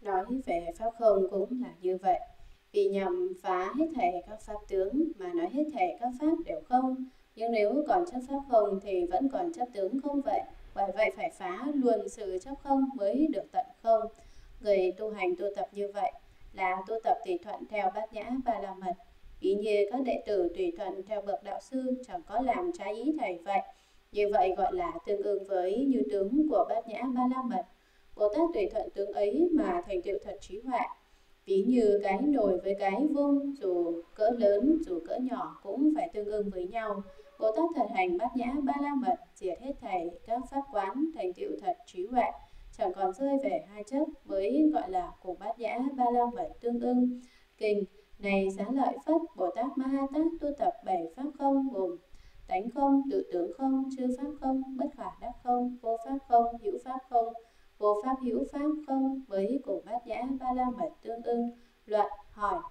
nói về pháp không cũng là như vậy. Vì nhằm phá hết thảy các pháp tướng mà nói hết thảy các pháp đều không. Nhưng nếu còn chấp pháp không thì vẫn còn chấp tướng không vậy. Bởi vậy phải phá luôn sự chấp không mới được tận không. Người tu hành tu tập như vậy là tu tập tùy thuận theo Bát Nhã Ba La Mật. Ý như các đệ tử tùy thuận theo bậc đạo sư, chẳng có làm trái ý thầy vậy. Như vậy gọi là tương ưng với như tướng của Bát Nhã Ba La Mật. Bồ Tát tùy thuận tướng ấy mà thành tựu thật trí huệ. Ví như cái nồi với cái vung, dù cỡ lớn dù cỡ nhỏ cũng phải tương ưng với nhau. Bồ Tát thật hành Bát Nhã Ba La Mật, diệt hết thảy các pháp quán, thành tựu thật trí huệ, chẳng còn rơi về hai chấp, mới gọi là cùng Bát Nhã Ba La Mật tương ưng. Kinh này Xá Lợi Phất, Bồ Tát Ma Ha Tát tu tập 7 pháp không, gồm tánh không, tự tướng không, chư pháp không, bất khả đắc không, vô pháp không, hữu pháp không, vô pháp hữu pháp không, với cùng Bát Nhã Ba La Mật tương ưng. Luận hỏi: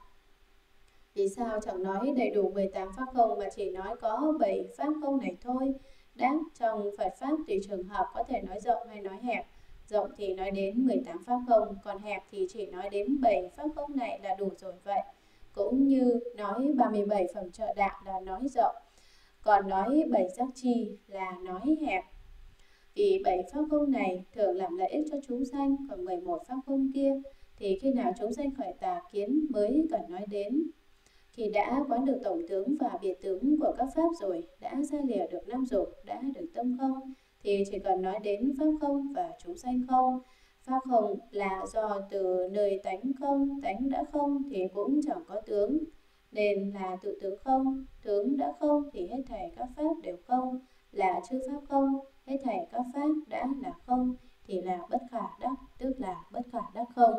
vì sao chẳng nói đầy đủ 18 pháp không mà chỉ nói có 7 pháp không này thôi? Đáp: trong Phật pháp tùy trường hợp có thể nói rộng hay nói hẹp. Rộng thì nói đến 18 pháp không, còn hẹp thì chỉ nói đến 7 pháp không này là đủ rồi vậy. Cũng như nói 37 phẩm trợ đạo là nói rộng, còn nói 7 giác chi là nói hẹp. Vì 7 pháp không này thường làm lợi ích cho chúng sanh, còn 11 pháp không kia thì khi nào chúng sanh khởi tà kiến mới cần nói đến. Khi đã quán được tổng tướng và biệt tướng của các pháp rồi, đã ra lìa được năm dục, đã được tâm không, thì chỉ cần nói đến pháp không và chúng sanh không. Pháp không là do từ nơi tánh không, tánh đã không thì cũng chẳng có tướng, nên là tự tướng không. Tướng đã không thì hết thảy các pháp đều không, là chư pháp không. Hết thảy các pháp đã là không thì là bất khả đắc, tức là bất khả đắc không.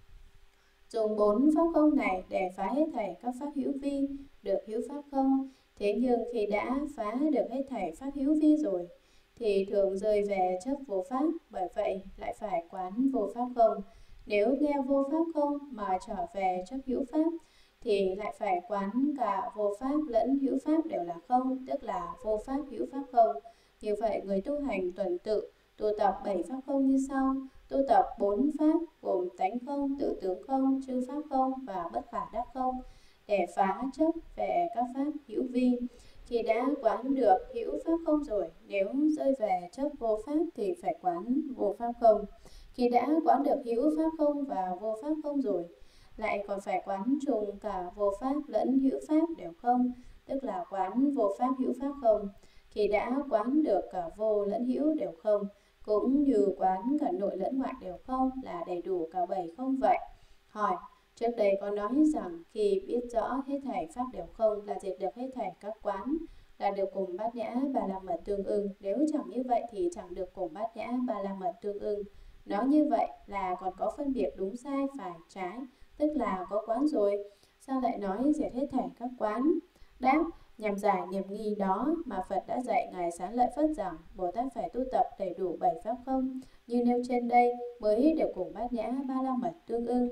Dùng 4 pháp không này để phá hết thảy các pháp hữu vi, được hữu pháp không. Thế nhưng khi đã phá được hết thảy pháp hữu vi rồi thì thường rơi về chấp vô pháp, bởi vậy lại phải quán vô pháp không. Nếu nghe vô pháp không mà trở về chấp hữu pháp thì lại phải quán cả vô pháp lẫn hữu pháp đều là không, tức là vô pháp hữu pháp không. Như vậy người tu hành tuần tự tu tập 7 pháp không như sau: tu tập 4 pháp gồm tánh không, tự tướng không, chư pháp không và bất khả đắc không, để phá chấp về các pháp hữu vi. Khi đã quán được hữu pháp không rồi, nếu rơi về chấp vô pháp thì phải quán vô pháp không. Khi đã quán được hữu pháp không và vô pháp không rồi, lại còn phải quán trùng cả vô pháp lẫn hữu pháp đều không, tức là quán vô pháp hữu pháp không. Khi đã quán được cả vô lẫn hữu đều không, cũng như quán cả nội lẫn ngoại đều không, là đầy đủ cả 7 không vậy. Hỏi: trước đây có nói rằng khi biết rõ hết thảy pháp đều không là diệt được hết thảy các quán, là được cùng Bát Nhã Ba La Mật tương ưng. Nếu chẳng như vậy thì chẳng được cùng Bát Nhã Ba La Mật tương ưng. Nói như vậy là còn có phân biệt đúng sai, phải, trái, tức là có quán rồi, sao lại nói diệt hết thảy các quán? Đáp: nhằm giải niềm nghi đó mà Phật đã dạy Ngài Xá Lợi Phất rằng Bồ Tát phải tu tập đầy đủ 7 pháp không như nêu trên đây mới được cùng Bát Nhã Ba La Mật tương ưng.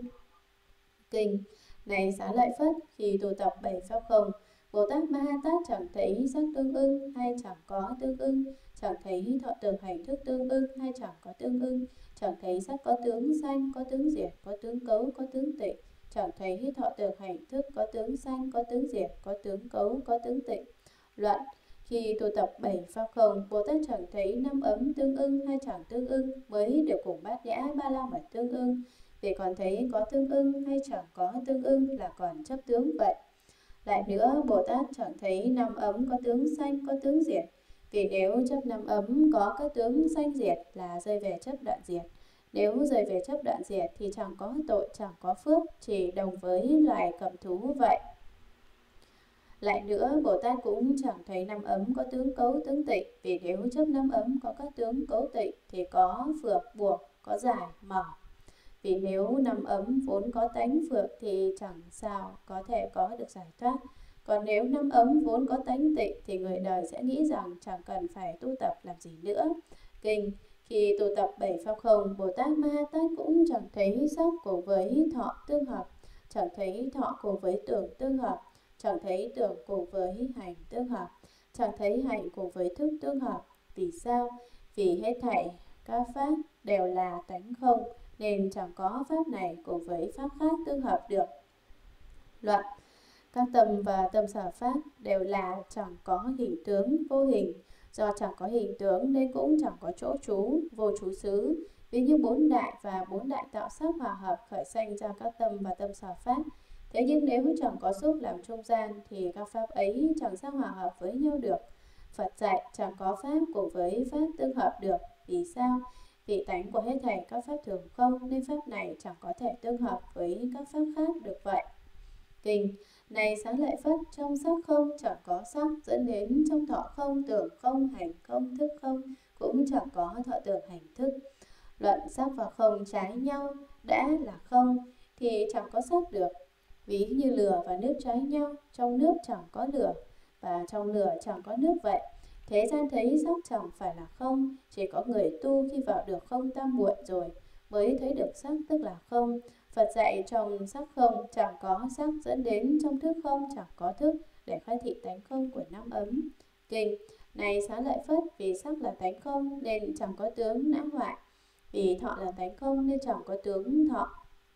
Kinh này Xá Lợi Phất, khi tu tập 7 pháp không, Bồ Tát Ma Ha Tát chẳng thấy sắc tương ưng hay chẳng có tương ưng, chẳng thấy thọ tưởng hành thức tương ưng hay chẳng có tương ưng, chẳng thấy sắc có tướng sanh, có tướng diệt, có tướng cấu, có tướng tịnh, chẳng thấy thọ tưởng hành thức có tướng sanh, có tướng diệt, có tướng cấu, có tướng tịnh. Luận: khi tu tập 7 pháp không, Bồ Tát chẳng thấy năm ấm tương ưng hay chẳng tương ưng, mới được cùng Bát Nhã Ba La Mật tương ưng. Vì còn thấy có tương ưng hay chẳng có tương ưng là còn chấp tướng vậy. Lại nữa, Bồ Tát chẳng thấy năm ấm có tướng sanh, có tướng diệt. Vì nếu chấp năm ấm có các tướng sanh diệt là rơi về chấp đoạn diệt. Nếu rơi về chấp đoạn diệt thì chẳng có tội, chẳng có phước, chỉ đồng với loài cầm thú vậy. Lại nữa, Bồ Tát cũng chẳng thấy năm ấm có tướng cấu, tướng tịnh. Vì nếu chấp năm ấm có các tướng cấu tịnh thì có phược, buộc, có giải, mở. Vì nếu năm ấm vốn có tánh phược thì chẳng sao có thể có được giải thoát. Còn nếu năm ấm vốn có tánh tịnh thì người đời sẽ nghĩ rằng chẳng cần phải tu tập làm gì nữa. Kinh: khi tu tập 7 pháp không, Bồ Tát Ma Ha Tát cũng chẳng thấy sắc cùng với thọ tương hợp, chẳng thấy thọ cùng với tưởng tương hợp, chẳng thấy tưởng cùng với hành tương hợp, chẳng thấy hành cùng với thức tương hợp. Vì sao? Vì hết thảy các pháp đều là tánh không, nên chẳng có pháp này cùng với pháp khác tương hợp được. Luận: các tâm và tâm sở pháp đều là chẳng có hình tướng, vô hình. Do chẳng có hình tướng nên cũng chẳng có chỗ trú, vô trú xứ. Ví như bốn đại và bốn đại tạo sắc hòa hợp khởi sanh ra các tâm và tâm sở pháp. Thế nhưng nếu chẳng có xúc làm trung gian thì các pháp ấy chẳng sao hòa hợp với nhau được. Phật dạy chẳng có pháp cùng với pháp tương hợp được. Vì sao? Vì tánh của hết thảy các pháp thường không nên pháp này chẳng có thể tương hợp với các pháp khác được vậy. Kinh: này xá lợi Phất, trong sắc không chẳng có sắc, dẫn đến trong thọ không, tưởng không, hành không, thức không, cũng chẳng có thọ tưởng hành thức. Luận: sắc và không trái nhau, đã là không thì chẳng có sắc được. Ví như lửa và nước trái nhau, trong nước chẳng có lửa và trong lửa chẳng có nước vậy. Thế gian thấy sắc chẳng phải là không, chỉ có người tu khi vào được không tam muội rồi mới thấy được sắc tức là không. Phật dạy trong sắc không chẳng có sắc, dẫn đến trong thức không chẳng có thức, để khai thị tánh không của năm ấm. Kinh: này xá lợi Phất, vì sắc là tánh không nên chẳng có tướng não hoại. Vì thọ là tánh không nên chẳng có tướng thọ.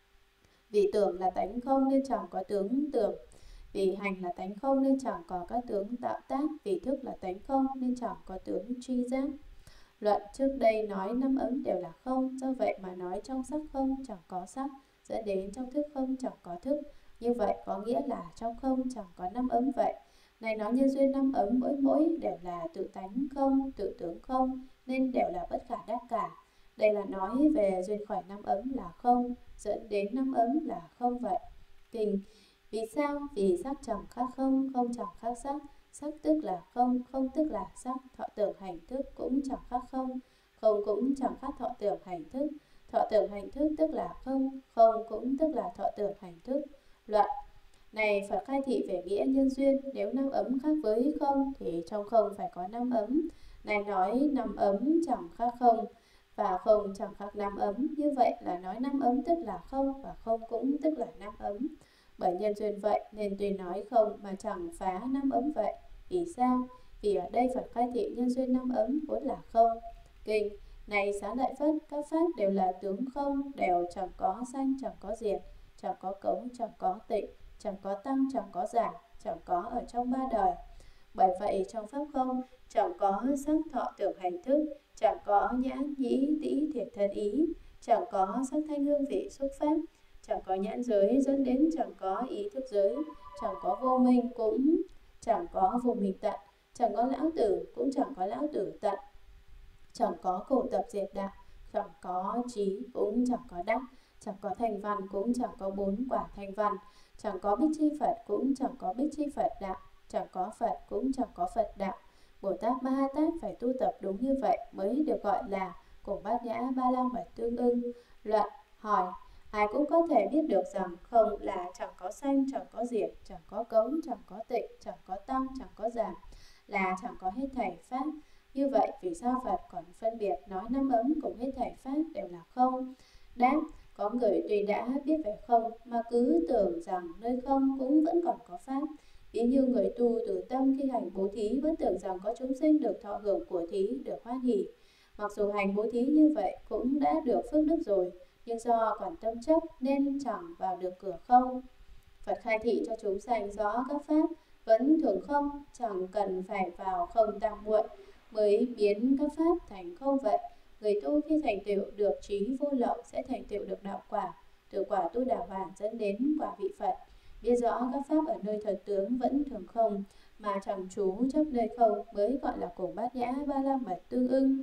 Vì tưởng là tánh không nên chẳng có tướng tưởng. Vì hành là tánh không nên chẳng có các tướng tạo tác. Vì thức là tánh không nên chẳng có tướng tri giác. Luận: trước đây nói năm ấm đều là không, do vậy mà nói trong sắc không chẳng có sắc, dẫn đến trong thức không chẳng có thức. Như vậy có nghĩa là trong không chẳng có năm ấm vậy. Này nói nhân duyên năm ấm mỗi mỗi đều là tự tánh không, tự tướng không, nên đều là bất khả đắc cả. Đây là nói về duyên khởi năm ấm là không, dẫn đến năm ấm là không vậy. Kinh: vì sao? Vì sắc chẳng khác không, không chẳng khác sắc. Sắc tức là không, không tức là sắc. Thọ tưởng hành thức cũng chẳng khác không, không cũng chẳng khác thọ tưởng hành thức. Thọ tưởng hành thức tức là không, không cũng tức là thọ tưởng hành thức. Luận: này Phật khai thị về nghĩa nhân duyên, nếu năm ấm khác với không thì trong không phải có năm ấm. Này nói năm ấm chẳng khác không và không chẳng khác năm ấm, như vậy là nói năm ấm tức là không và không cũng tức là năm ấm. Bởi nhân duyên vậy nên tuy nói không mà chẳng phá năm ấm vậy. Vì sao? Vì ở đây Phật khai thị nhân duyên năm ấm vốn là không. Kinh: này xá lợi Phất, các pháp đều là tướng không, đều chẳng có sanh, chẳng có diệt, chẳng có cống, chẳng có tịnh, chẳng có tăng, chẳng có giảm, chẳng có ở trong ba đời. Bởi vậy trong pháp không chẳng có sắc thọ tưởng hành thức, chẳng có nhãn nhĩ tĩ thiệt thân ý, chẳng có sắc thanh hương vị xúc pháp, chẳng có nhãn giới dẫn đến chẳng có ý thức giới, chẳng có vô minh cũng chẳng có vô minh tận, chẳng có lão tử cũng chẳng có lão tử tận, chẳng có khổ tập diệt đạo, chẳng có trí cũng chẳng có đắc, chẳng có thành văn cũng chẳng có bốn quả thành văn, chẳng có bích chi Phật cũng chẳng có bích chi Phật đạo, chẳng có Phật cũng chẳng có Phật đạo. Bồ Tát Ma Ha Tát phải tu tập đúng như vậy mới được gọi là cùng bát nhã ba la mật tương ưng. Luận: hỏi: ai cũng có thể biết được rằng không là chẳng có sanh, chẳng có diệt, chẳng có cống, chẳng có tịnh, chẳng có tăng, chẳng có giảm, là chẳng có hết thảy pháp. Như vậy vì sao Phật còn phân biệt nói năm ấm cùng hết thảy pháp đều là không? Đáp: có người tuy đã biết về không mà cứ tưởng rằng nơi không cũng vẫn còn có pháp. Ví như người tu từ tâm khi hành bố thí vẫn tưởng rằng có chúng sinh được thọ hưởng của thí, được hoan hỷ. Mặc dù hành bố thí như vậy cũng đã được phước đức rồi, nhưng do còn tâm chấp nên chẳng vào được cửa không. Phật khai thị cho chúng sanh rõ các pháp vẫn thường không, chẳng cần phải vào không tam muội mới biến các pháp thành không vậy. Người tu khi thành tựu được trí vô lậu sẽ thành tựu được đạo quả, từ quả tu đà hoàn dẫn đến quả vị Phật. Biết rõ các pháp ở nơi thật tướng vẫn thường không mà chẳng trú chấp nơi không mới gọi là cùng bát nhã ba la mật tương ưng.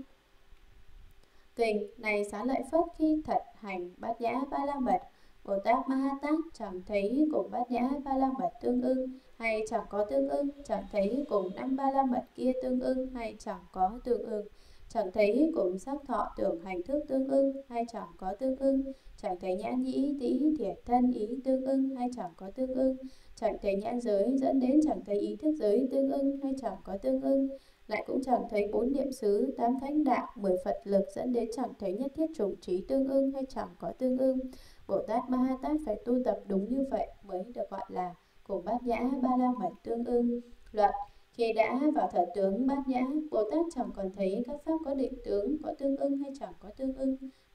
Kinh: này xá lợi Phất, khi thật hành bát nhã ba la mật, Bồ Tát Ma Ha Tát chẳng thấy cùng bát nhã ba la mật tương ưng hay chẳng có tương ưng, chẳng thấy cùng năm ba la mật kia tương ưng hay chẳng có tương ưng, chẳng thấy cùng sắc thọ tưởng hành thức tương ưng hay chẳng có tương ưng, chẳng thấy nhãn nhĩ tĩ thiệt thân ý tương ưng hay chẳng có tương ưng, chẳng thấy nhãn giới dẫn đến chẳng thấy ý thức giới tương ưng hay chẳng có tương ưng, lại cũng chẳng thấy bốn niệm xứ, tám thánh đạo, 10 Phật lực dẫn đến chẳng thấy nhất thiết chủng trí tương ưng hay chẳng có tương ưng. Bồ Tát Ma Ha Tát phải tu tập đúng như vậy mới được gọi là cùng bát nhã ba la mật tương ưng. Luận: khi đã vào thật tướng bát nhã, Bồ Tát chẳng còn thấy các pháp có định tướng, có tương ưng hay chẳng có tương ưng,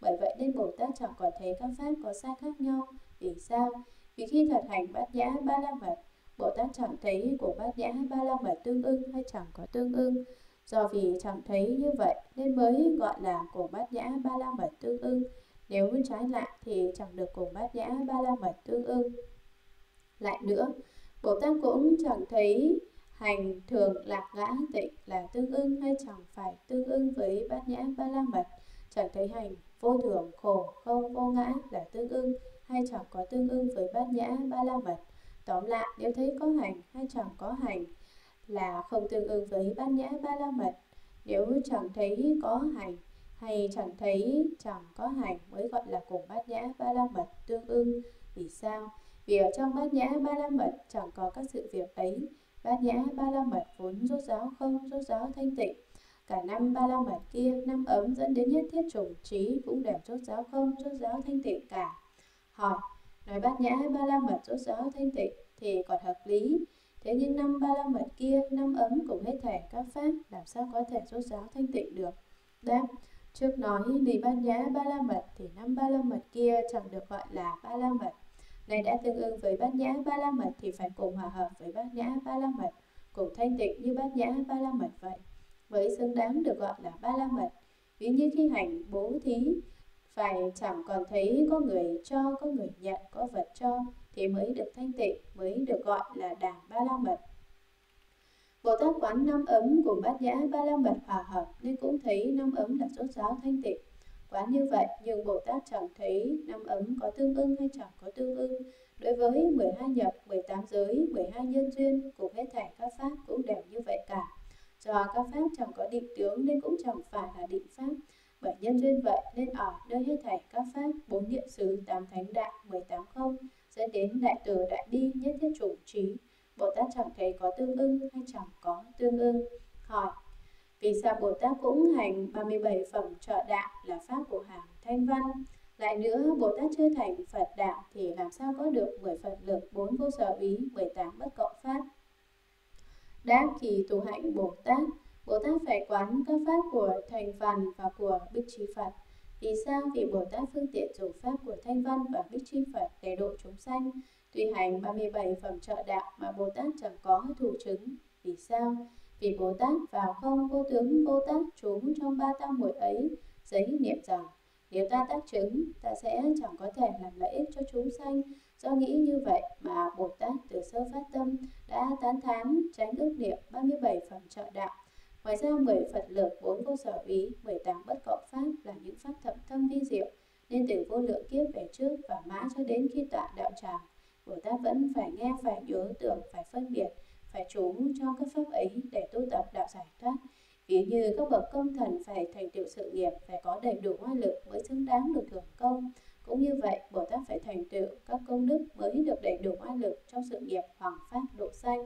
Bởi vậy nên Bồ Tát chẳng còn thấy các pháp có sai khác nhau. Vì sao? Vì khi thực hành Bát Nhã Ba La Mật, Bồ Tát chẳng thấy của Bát Nhã Ba La Mật tương ưng hay chẳng có tương ưng. Do vì chẳng thấy như vậy nên mới gọi là của Bát Nhã Ba La Mật tương ưng. Nếu trái lại thì chẳng được cùng Bát Nhã Ba La Mật tương ưng. Lại nữa, Bồ Tát cũng chẳng thấy hành thường lạc ngã tịnh là tương ưng hay chẳng phải tương ưng với Bát Nhã Ba La Mật. Chẳng thấy hành vô thường khổ không vô ngã là tương ưng hay chẳng có tương ưng với Bát Nhã Ba La Mật. Tóm lại, nếu thấy có hành hay chẳng có hành là không tương ưng với Bát Nhã Ba La Mật. Nếu chẳng thấy có hành hay chẳng thấy chẳng có hành mới gọi là cùng Bát Nhã Ba La Mật tương ưng. Vì sao? Vì ở trong Bát Nhã Ba La Mật chẳng có các sự việc ấy. Bát Nhã Ba La Mật vốn rốt ráo không, rốt ráo thanh tịnh. Cả năm Ba La Mật kia, năm ấm dẫn đến nhất thiết chủng trí cũng đều rốt ráo không, rốt ráo thanh tịnh cả. Hỏi, nói Bát Nhã Ba La Mật rốt ráo thanh tịnh thì còn hợp lý. Thế nhưng năm Ba La Mật kia, năm ấm cùng hết thảy các pháp làm sao có thể rốt ráo thanh tịnh được? Đáp, trước nói vì Bát Nhã Ba La Mật thì năm Ba La Mật kia chẳng được gọi là Ba La Mật. Này đã tương ưng với Bát Nhã Ba La Mật thì phải cùng hòa hợp với Bát Nhã Ba La Mật, cùng thanh tịnh như Bát Nhã Ba La Mật vậy, mới xứng đáng được gọi là Ba La Mật. Ví như khi hành bố thí, phải chẳng còn thấy có người cho, có người nhận, có vật cho thì mới được thanh tịnh, mới được gọi là đàn Ba La Mật. Bồ Tát quán năm ấm cùng Bát Nhã Ba La Mật hòa hợp nên cũng thấy năm ấm là rốt ráo thanh tịnh. Quán như vậy nhưng Bồ Tát chẳng thấy năm ấm có tương ưng hay chẳng có tương ưng. Đối với 12 nhập, 18 giới, 12 nhân duyên cùng hết thảy các pháp cũng đều như vậy cả. Do các pháp chẳng có định tướng nên cũng chẳng phải là định pháp. Bởi nhân duyên vậy nên ở nơi hết thảy các pháp, 4 niệm xứ, 8 thánh đại, 18 không, dẫn đến đại từ đại bi, nhất thiết chủng trí. Bồ Tát chẳng thấy có tương ưng hay chẳng có tương ưng. Hỏi, vì sao Bồ Tát cũng hành 37 phẩm trợ đạo là pháp của hàng Thanh Văn? Lại nữa, Bồ Tát chưa thành Phật đạo thì làm sao có được 10 Phật lực, 4 vô sở ý, 18 bất cộng pháp? Đáp, khi tu hạnh Bồ Tát phải quán các pháp của Thành Văn và của Bích Chi Phật. Vì sao? Vì Bồ Tát phương tiện dùng pháp của Thanh Văn và Bích Chi Phật để độ chúng sanh. Tuy hành 37 phẩm trợ đạo mà Bồ Tát chẳng có thủ chứng. Vì sao? Vì Bồ Tát vào không vô tướng Bồ Tát trú trong ba tam muội ấy, giấy niệm rằng nếu ta tác chứng, ta sẽ chẳng có thể làm lợi ích cho chúng sanh. Do nghĩ như vậy mà Bồ Tát từ sơ phát tâm đã tán thán tránh ước niệm 37 phẩm trợ đạo. Ngoài ra 10 Phật lực, 4 vô sở ý, 18 bất cộng pháp là những pháp thậm thâm vi diệu, nên từ vô lượng kiếp về trước và mãi cho đến khi tọa đạo tràng, Bồ Tát vẫn phải nghe, phải nhớ tưởng, phải phân biệt, phải trú trong các pháp ấy để tu tập đạo giải thoát. Ví như các bậc công thần phải thành tựu sự nghiệp, phải có đầy đủ oai lực mới xứng đáng được thưởng công. Cũng như vậy, Bồ Tát phải thành tựu các công đức mới được đầy đủ oai lực trong sự nghiệp hoằng pháp độ sanh.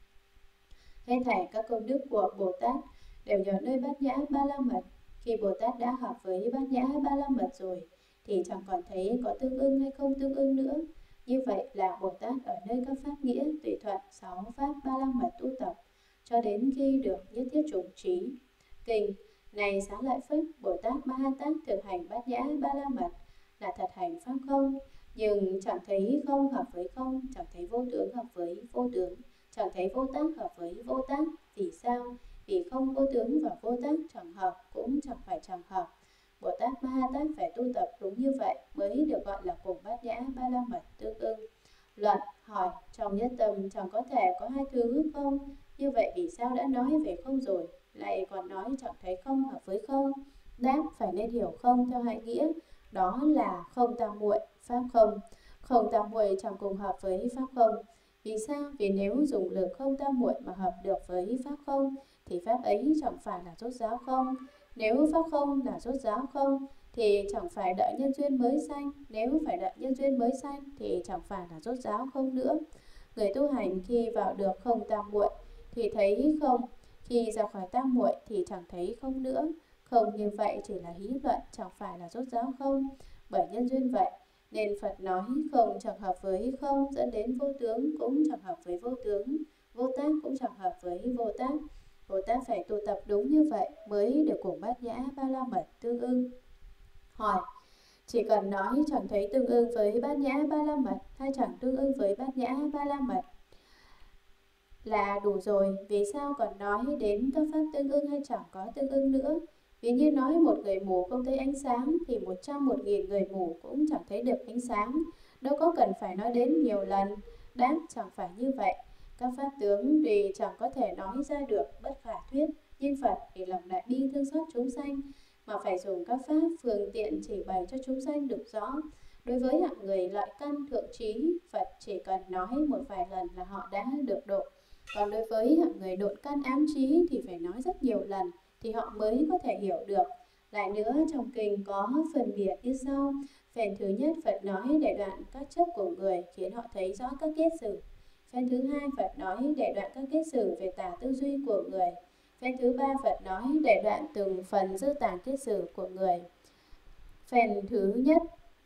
Hết thảy các công đức của Bồ Tát đều nhờ nơi Bát Nhã Ba La Mật. Khi Bồ Tát đã hợp với Bát Nhã Ba La Mật rồi thì chẳng còn thấy có tương ưng hay không tương ưng nữa. Như vậy là Bồ Tát ở nơi các pháp nghĩa tùy thuận 6 pháp Ba La Mật tu tập cho đến khi được nhất thiết chủng trí. Kinh này Xá Lợi Phất, Bồ Tát Ma Ha Tát thực hành Bát Nhã Ba La Mật là thật hành pháp không, nhưng chẳng thấy không hợp với không, chẳng thấy vô tướng hợp với vô tướng, chẳng thấy vô tác hợp với vô tác. Vì sao? Vì không vô tướng và vô tác chẳng hợp cũng chẳng phải chẳng hợp. Bồ Tát Ma Ha Tát phải tu tập đúng như vậy mới được gọi là cùng Bát Nhã Ba La Mật tương ưng. Luận hỏi, trong nhất tâm chẳng có thể có hai thứ không? Như vậy vì sao đã nói về không rồi, lại còn nói chẳng thấy không hợp với không? Đáp, phải nên hiểu không theo hai nghĩa, đó là không tam muội, pháp không. Không tam muội chẳng cùng hợp với pháp không. Vì sao? Vì nếu dùng lực không tam muội mà hợp được với pháp không, thì pháp ấy chẳng phải là rốt ráo không. Nếu pháp không là rốt ráo không, thì chẳng phải đợi nhân duyên mới sanh. Nếu phải đợi nhân duyên mới sanh, thì chẳng phải là rốt ráo không nữa. Người tu hành khi vào được không tam muội thì thấy không, khi ra khỏi tam muội thì chẳng thấy không nữa. Không như vậy chỉ là hí luận, chẳng phải là rốt ráo không. Bởi nhân duyên vậy nên Phật nói không chẳng hợp với không, dẫn đến vô tướng cũng chẳng hợp với vô tướng, vô tác cũng chẳng hợp với vô tác. Bồ Tát phải tu tập đúng như vậy mới được cùng Bát Nhã Ba La Mật tương ưng. Hỏi, Chỉ cần nói chẳng thấy tương ưng với bát nhã ba la mật hay chẳng tương ưng với bát nhã ba la mật là đủ rồi. Vì sao còn nói đến các pháp tương ưng hay chẳng có tương ưng nữa? Ví như nói một người mù không thấy ánh sáng thì 100.000 người mù cũng chẳng thấy được ánh sáng. Đâu có cần phải nói đến nhiều lần. Đáp chẳng phải như vậy. Các pháp tướng tuy chẳng có thể nói ra được bất khả thuyết, nhưng Phật vì lòng đại bi thương xót chúng sanh mà phải dùng các pháp phương tiện chỉ bày cho chúng sanh được rõ. Đối với hạng người lợi căn thượng trí, Phật chỉ cần nói một vài lần là họ đã được độ. Còn đối với hạng người độn căn ám trí thì phải nói rất nhiều lần thì họ mới có thể hiểu được. Lại nữa, trong kinh có phân biệt như sau. Phen thứ nhất, Phật nói để đoạn các chấp của người khiến họ thấy rõ các kết xử. Phen thứ hai, Phật nói để đoạn các kết xử về tà tư duy của người. Phen thứ ba, Phật nói để đoạn từng phần dư tàng kết xử của người. Phen thứ nhất,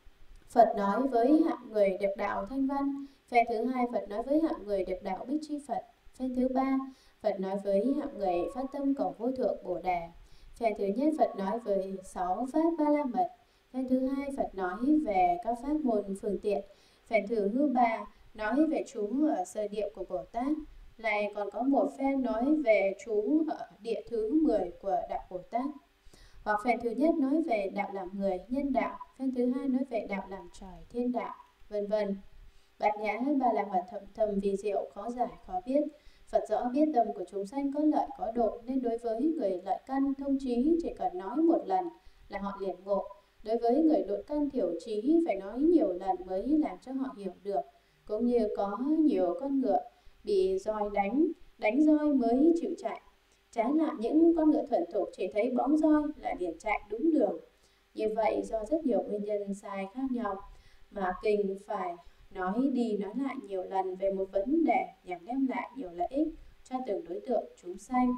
Phật nói với hạng người được đạo thanh văn. Phen thứ hai, Phật nói với hạng người được đạo bích chi Phật. Phen thứ ba, Phật nói với hạng người phát tâm cầu vô thượng Bồ Đề. Phen thứ nhất, Phật nói với 6 pháp ba la mật. Phen thứ hai, Phật nói về các pháp môn phương tiện. Phen thứ ba, nói về chú ở sơ địa của Bồ Tát. Lại còn có một phen nói về chú ở địa thứ 10 của đạo Bồ Tát. Hoặc phen thứ nhất nói về đạo làm người, nhân đạo. Phen thứ hai nói về đạo làm trời, thiên đạo, vân vân. Bát nhã ba la mật thâm thâm vi diệu, khó giải khó biết. Phật rõ biết tâm của chúng sanh có lợi có độ, nên đối với người lợi căn thông trí chỉ cần nói một lần là họ liền ngộ. Đối với người độn căn thiểu trí phải nói nhiều lần mới làm cho họ hiểu được. Cũng như có nhiều con ngựa bị roi đánh roi mới chịu chạy. Trái lại những con ngựa thuần thục chỉ thấy bóng roi là liền chạy đúng đường. Như vậy do rất nhiều nguyên nhân sai khác nhau mà kinh phải nói đi nói lại nhiều lần về một vấn đề nhằm đem lại nhiều lợi ích cho từng đối tượng chúng sanh.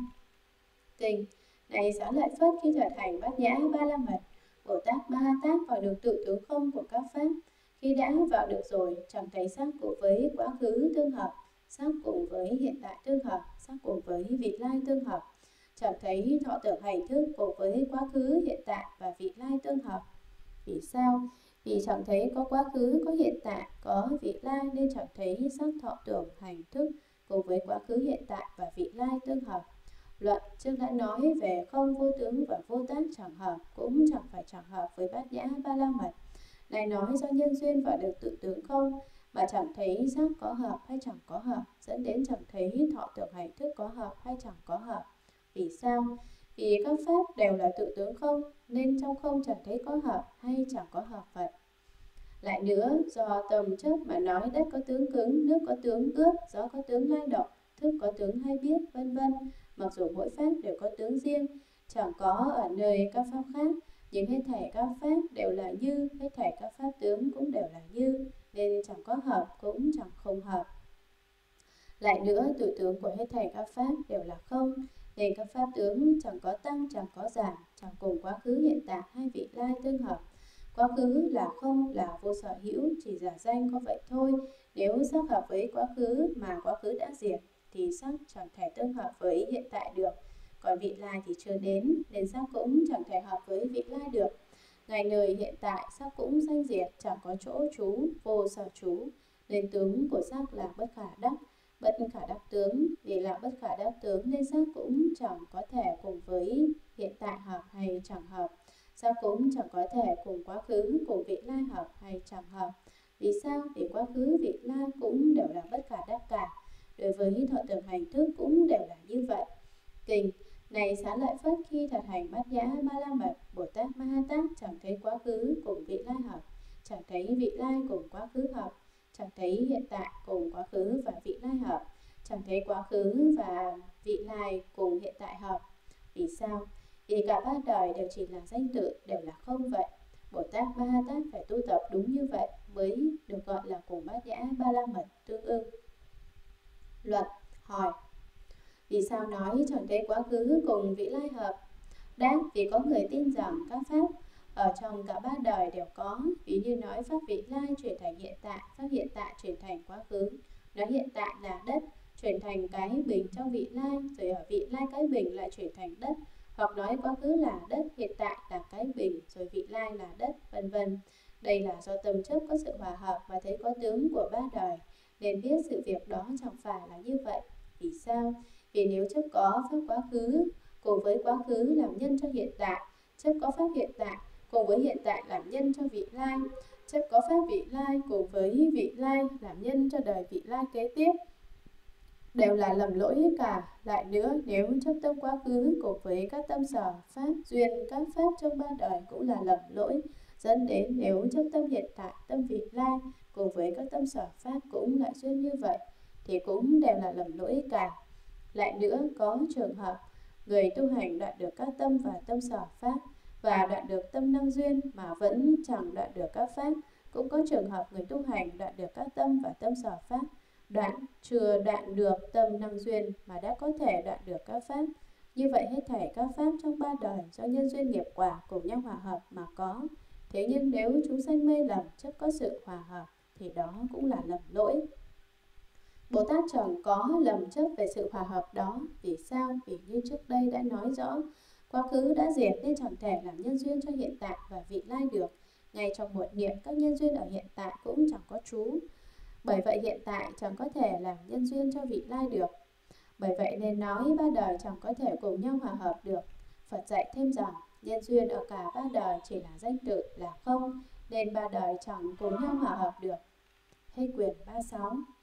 Kinh này Xá Lợi Phất khi trở thành bát nhã ba la mật, Bồ Tát Ma Ha Tát vào được tự tướng không của các pháp. Khi đã vào được rồi, chẳng thấy sắc cùng với quá khứ tương hợp, sắc cùng với hiện tại tương hợp, sắc cùng với vị lai tương hợp. Chẳng thấy thọ tưởng hành thức cùng với quá khứ, hiện tại và vị lai tương hợp. Vì sao? Vì chẳng thấy có quá khứ, có hiện tại, có vị lai nên chẳng thấy sắc thọ tưởng hành thức cùng với quá khứ, hiện tại và vị lai tương hợp. Luận trước đã nói về không vô tướng và vô tác chẳng hợp, cũng chẳng phải chẳng hợp với bát nhã ba la mật. Này nói do nhân duyên vào được tự tướng không mà chẳng thấy sắc có hợp hay chẳng có hợp, dẫn đến chẳng thấy thọ tưởng hành thức có hợp hay chẳng có hợp. Vì sao? Vì các pháp đều là tự tướng không, nên trong không chẳng thấy có hợp hay chẳng có hợp vậy. Lại nữa, do tầm chấp mà nói đất có tướng cứng, nước có tướng ướt, gió có tướng lay động, thức có tướng hay biết, vân vân. Mặc dù mỗi pháp đều có tướng riêng, chẳng có ở nơi các pháp khác, nhưng hết thảy các pháp đều là như, hết thảy các pháp tướng cũng đều là như, nên chẳng có hợp cũng chẳng không hợp. Lại nữa, tự tướng của hết thảy các pháp đều là không, nên các pháp tướng chẳng có tăng, chẳng có giảm, chẳng cùng quá khứ, hiện tại hay vị lai tương hợp. Quá khứ là không, là vô sở hữu, chỉ giả danh có vậy thôi. Nếu sắc hợp với quá khứ mà quá khứ đã diệt, thì sắc chẳng thể tương hợp với hiện tại được. Còn vị lai thì chưa đến, nên sắc cũng chẳng thể hợp với vị lai được. Ngày nơi hiện tại, sắc cũng sanh diệt, chẳng có chỗ trú, vô sở trú. Nên tướng của sắc là bất khả đắc. Bất khả đắc tướng, vì là bất khả đắc tướng nên sắc cũng chẳng có thể cùng với hiện tại hợp hay chẳng hợp. Sắc cũng chẳng có thể cùng quá khứ, cùng vị lai hợp hay chẳng hợp. Vì sao? Vì quá khứ, vị lai cũng đều là bất khả đắc cả. Đối với thọ tưởng hành thức cũng đều là như vậy. Kinh này Xá Lợi Phất khi thật hành bát nhã ba la mật, Bồ Tát Ma Ha Tát chẳng thấy quá khứ cùng vị lai hợp, chẳng thấy vị lai cùng quá khứ hợp, chẳng thấy hiện tại cùng quá khứ và vị lai hợp, chẳng thấy quá khứ và vị lai cùng hiện tại hợp. Vì sao? Vì cả ba đời đều chỉ là danh tự, đều là không vậy. Bồ Tát Ma Ha Tát phải tu tập đúng như vậy mới được gọi là cùng bát nhã ba la mật tương ưng. Luật hỏi: vì sao nói chẳng thấy quá khứ cùng vị lai hợp? Đáp: vì có người tin rằng các pháp ở trong cả ba đời đều có, ví như nói pháp vị lai chuyển thành hiện tại, pháp hiện tại chuyển thành quá khứ. Nói hiện tại là đất, chuyển thành cái bình trong vị lai, rồi ở vị lai cái bình lại chuyển thành đất. Hoặc nói quá khứ là đất, hiện tại là cái bình, rồi vị lai là đất, vân vân. Đây là do tâm chấp có sự hòa hợp và thấy có tướng của ba đời, nên biết sự việc đó chẳng phải là như vậy. Vì sao? Vì nếu chấp có pháp quá khứ cùng với quá khứ làm nhân cho hiện tại, chấp có pháp hiện tại cùng với hiện tại làm nhân cho vị lai, chấp có pháp vị lai cùng với vị lai làm nhân cho đời vị lai kế tiếp, đều là lầm lỗi cả. Lại nữa, nếu chấp tâm quá khứ cùng với các tâm sở pháp duyên các pháp trong ba đời cũng là lầm lỗi, dẫn đến nếu chấp tâm hiện tại tâm vị lai cùng với các tâm sở pháp cũng lại duyên như vậy thì cũng đều là lầm lỗi cả. Lại nữa, có trường hợp người tu hành đoạn được các tâm và tâm sở pháp và đoạn được tâm năng duyên mà vẫn chẳng đoạn được các pháp. Cũng có trường hợp người tu hành đoạn được các tâm và tâm sở pháp, chưa đoạn được tâm năng duyên mà đã có thể đoạn được các pháp. Như vậy hết thảy các pháp trong ba đời do nhân duyên nghiệp quả cùng nhau hòa hợp mà có. Thế nhưng nếu chúng sanh mê lầm chấp có sự hòa hợp thì đó cũng là lầm lỗi. Bồ Tát chẳng có lầm chấp về sự hòa hợp đó. Vì sao? Vì như trước đây đã nói rõ, quá khứ đã diệt nên chẳng thể làm nhân duyên cho hiện tại và vị lai được. Ngay trong một niệm, các nhân duyên ở hiện tại cũng chẳng có trú. Bởi vậy hiện tại chẳng có thể làm nhân duyên cho vị lai được. Bởi vậy nên nói ba đời chẳng có thể cùng nhau hòa hợp được. Phật dạy thêm rằng nhân duyên ở cả ba đời chỉ là danh tự, là không, nên ba đời chẳng cùng nhau hòa hợp được. Hết quyển 36.